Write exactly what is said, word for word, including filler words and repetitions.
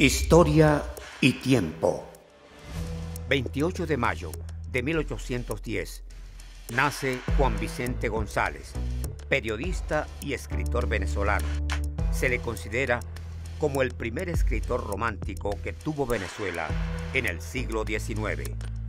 Historia y tiempo. veintiocho de mayo de mil ochocientos diez, nace Juan Vicente González, periodista y escritor venezolano. Se le considera como el primer escritor romántico que tuvo Venezuela en el siglo diecinueve.